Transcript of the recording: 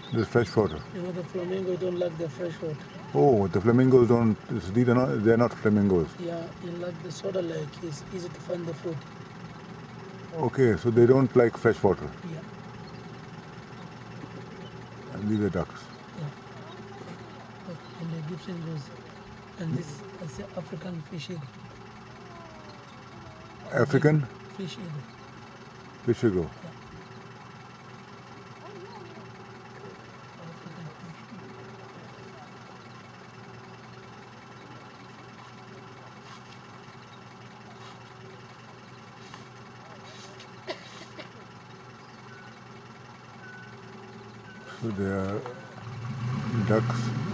The fresh water. You know, the flamingo don't like the fresh water. Oh, the flamingos don't. They're not flamingos. Yeah, you like the soda lake. It's easy to find the food. Okay, so they don't like fresh water. Yeah. And these are ducks. Yeah. And the Egyptian goes. And this is the African fish eagle. African Fish eagle. fish eagle. Yeah. African fish eagle. So they are ducks.